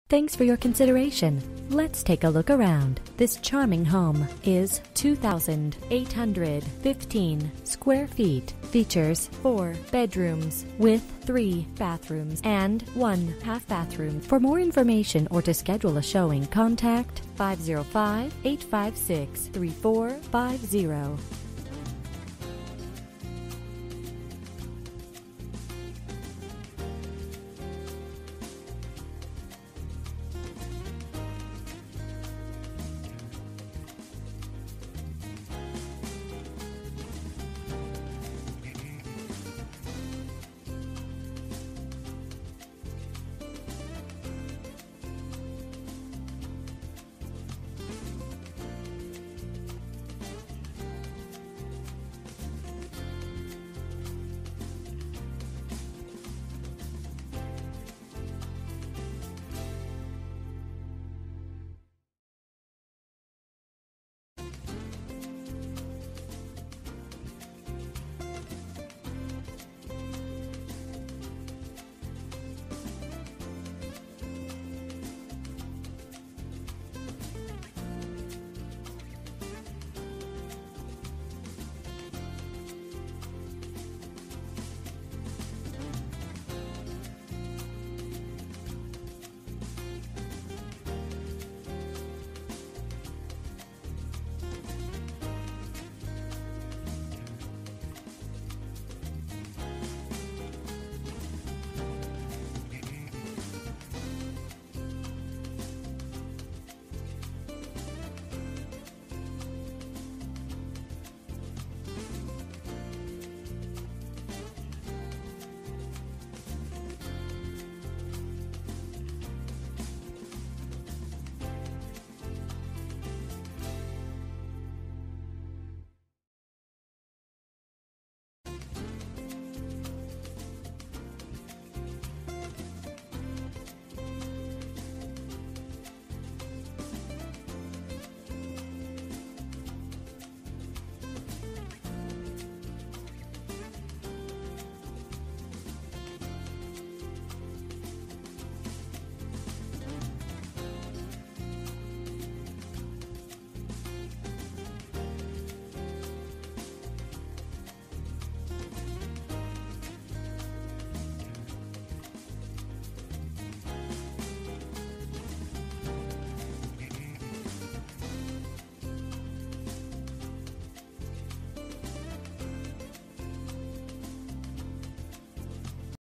Thanks for your consideration. Let's take a look around. This charming home is 2,815 square feet. Features 4 bedrooms with 3 bathrooms and 1 half bathroom. For more information or to schedule a showing, contact 505-856-3450.